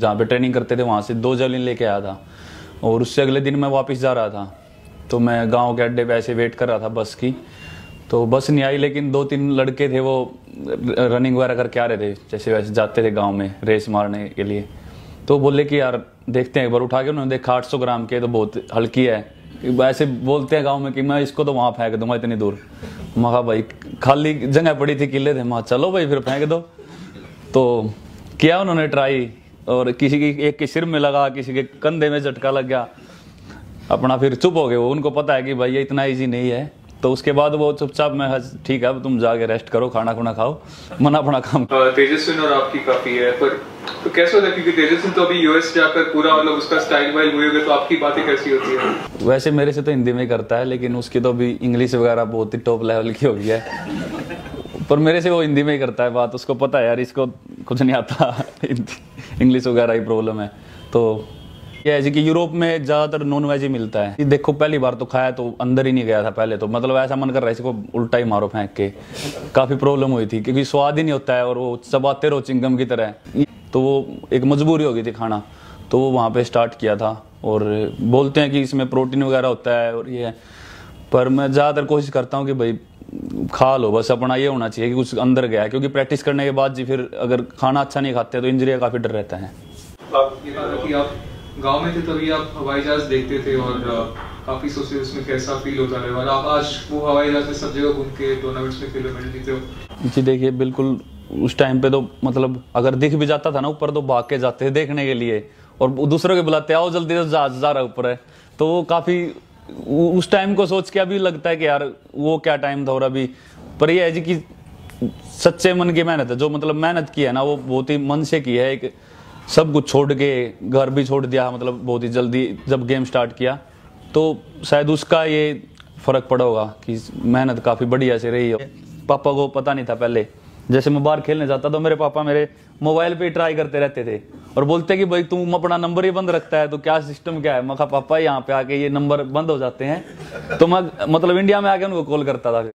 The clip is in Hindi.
जहाँ पे ट्रेनिंग करते थे वहाँ से 2 जैवलिन लेके आया था। और उससे अगले दिन मैं वापस जा रहा था, तो मैं गांव के अड्डे पे ऐसे वेट कर रहा था बस की। तो बस नहीं आई, लेकिन 2-3 लड़के थे वो रनिंग वगैरह करके आ रहे थे, जैसे वैसे जाते थे गांव में रेस मारने के लिए। तो बोले कि यार देखते हैं एक बार उठा के। उन्होंने देखा 800 ग्राम के, तो बहुत हल्की है। ऐसे बोलते हैं गांव में कि मैं इसको तो वहाँ फेंक दूंगा इतनी दूर। मैं कहा भाई खाली जगह पड़ी थी, किले थे। मैं चलो भाई फिर फेंक दो। तो किया उन्होंने ट्राई, और किसी की एक के सिर में लगा, किसी के कंधे में झटका लग गया। अपना फिर चुप हो गए वो, उनको पता है कि भाई ये इतना ईजी नहीं है। तो उसके बाद वो चुपचाप मैं ठीक है अब तुम जाके रेस्ट करो, खाना खुना खाओ, मना अपना काम। तेजस्विन और आपकी काफी है, पर तो कैसे होता है, क्योंकि तेजस्विन तो अभी यूएस जाकर पूरा मतलब उसका स्टाइल वाइल हुए हुए, तो आपकी बातें कैसी होती है? वैसे मेरे से तो हिंदी में ही करता है, लेकिन उसकी तो अभी इंग्लिश वगैरह बहुत ही टॉप लेवल की हो गई है। पर मेरे से वो हिंदी में ही करता है बात। उसको पता है यार इसको कुछ नहीं आता, इंग्लिश वगैरह ही प्रॉब्लम है। तो ये है कि यूरोप में ज़्यादातर नॉन वेज ही मिलता है। देखो पहली बार तो खाया तो अंदर ही नहीं गया था पहले तो, मतलब ऐसा मन कर रहा है इसको उल्टा ही मारो फेंक के। काफ़ी प्रॉब्लम हुई थी क्योंकि स्वाद ही नहीं होता है और वो चबाते रहो चिंगम की तरह। तो वो एक मजबूरी हो गई थी खाना, तो वो वहाँ पे स्टार्ट किया था। और बोलते हैं कि इसमें प्रोटीन वगैरह होता है और ये है, पर मैं ज़्यादातर कोशिश करता हूँ कि भाई खा लो, बस अपना ये होना चाहिए कि कुछ अंदर गया है। क्योंकि प्रैक्टिस करने के बाद जी फिर अगर खाना अच्छा नहीं खाते तो इंजरी का काफ़ी डर रहता है। आप ये कहा कि आप गांव में थे तभी आप हवाई जहाज देखते थे और काफी सोचते उसमें कैसा फील होता है, और आप आज वो हवाई जहाज में सब जगह घूम के टूर्नामेंट्स में खेले, मेडल जीते हो। जी देखिए बिल्कुल उस टाइम पे तो मतलब अगर दिख भी जाता था ना ऊपर तो भाग के जाते थे देखने के लिए, और दूसरों के बुलाते आओ जल्दी से जहाज जा रहा ऊपर है। तो वो काफी उस टाइम को सोच के अभी लगता है कि यार वो क्या टाइम था। और अभी पर ये है जी कि सच्चे मन की मेहनत है, जो मतलब मेहनत की है ना वो बहुत ही मन से की है। एक सब कुछ छोड़ के घर भी छोड़ दिया, मतलब बहुत ही जल्दी जब गेम स्टार्ट किया, तो शायद उसका ये फर्क पड़ा होगा कि मेहनत काफ़ी बढ़िया से रही है। पापा को पता नहीं था पहले, जैसे मैं बाहर खेलने जाता तो मेरे पापा मेरे मोबाइल पे ट्राई करते रहते थे और बोलते कि भाई तुम अपना नंबर ही बंद रखता है तो क्या सिस्टम क्या है। मैं कहा पापा यहाँ पे आके ये नंबर बंद हो जाते हैं। तो मैं मतलब इंडिया में आके उनको कॉल करता था।